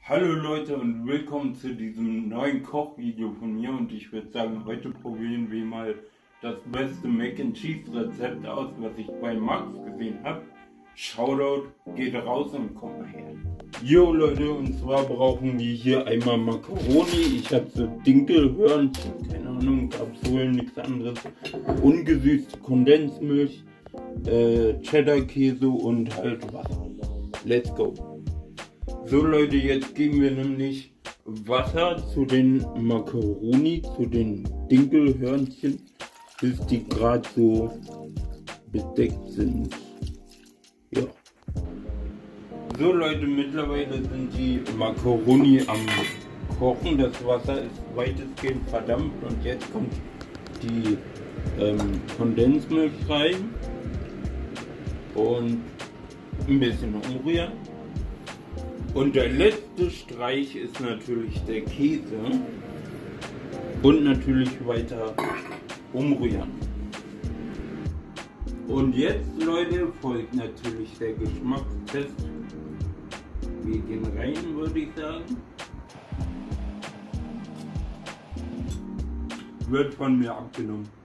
Hallo Leute und willkommen zu diesem neuen Kochvideo von mir, und ich würde sagen, heute probieren wir mal das beste Mac and Cheese Rezept aus, was ich bei Max gesehen habe. Shoutout geht raus und kommt mal her. Jo Leute, und zwar brauchen wir hier einmal Macaroni. Ich habe so Dinkelhörnchen, keine Ahnung, gab's wohl nichts anderes. Ungesüßte Kondensmilch, Cheddar-Käse und halt Wasser. Let's go! So Leute, jetzt geben wir nämlich Wasser zu den Macaroni, zu den Dinkelhörnchen, bis die gerade so bedeckt sind. Ja. So Leute, mittlerweile sind die Macaroni am Kochen. Das Wasser ist weitestgehend verdampft und jetzt kommt die Kondensmilch rein und ein bisschen umrühren. Und der letzte Streich ist natürlich der Käse und natürlich weiter umrühren. Und jetzt Leute folgt natürlich der Geschmackstest. Wir gehen rein, würde ich sagen. Wird von mir abgenommen.